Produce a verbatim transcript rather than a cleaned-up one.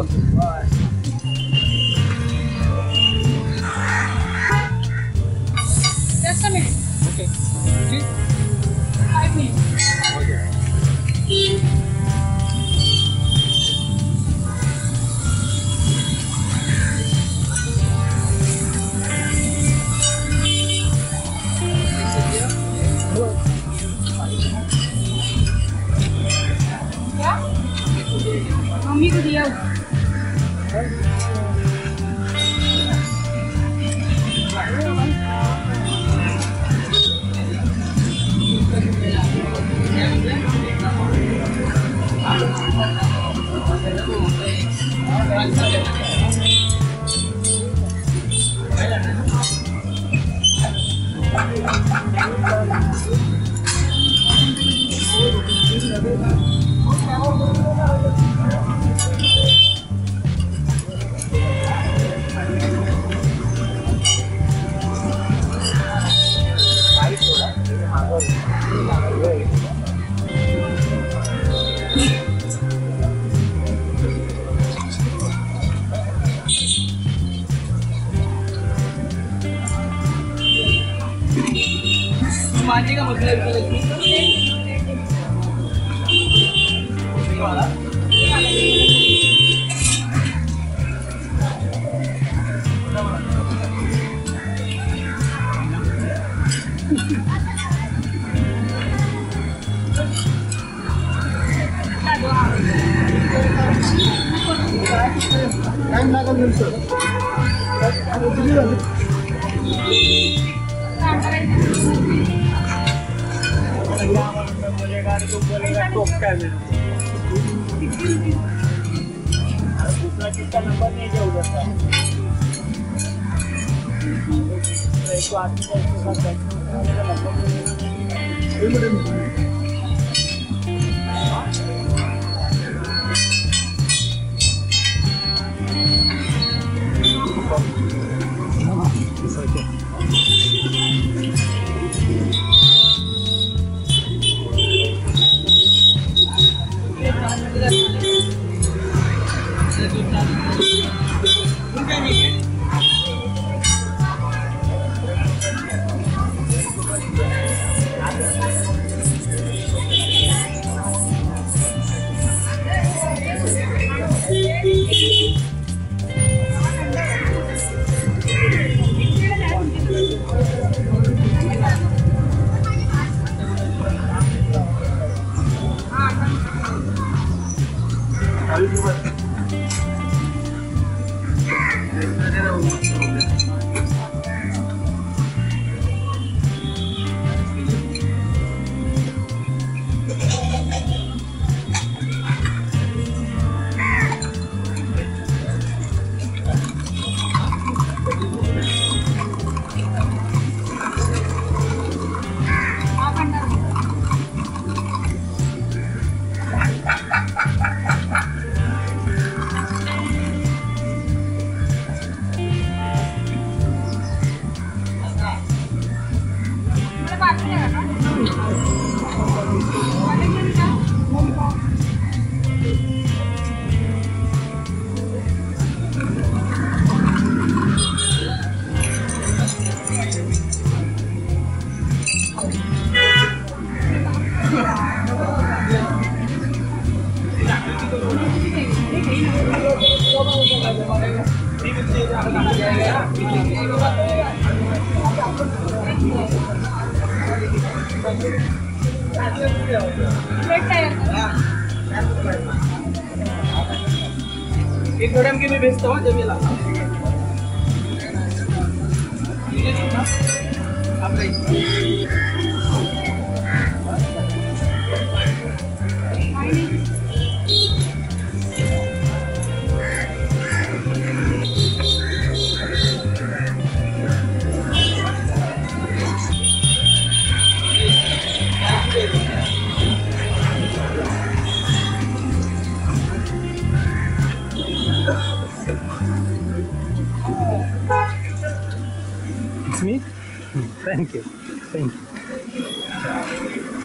Just a minute. Okay. Please. Five minutes. Okay. क्या? Mummy को दिया माजी का मतलब वाला टाइम लागेल सर बोलेगा तो बोलेगा टॉप का है दूसरा किसका नंबर नहीं है उधर का एक आदमी का इसके साथ बैठने का नंबर एक मैडम के मैं भेजता हूँ जब ये लाता हूँ It's me? Thank you. Thank you.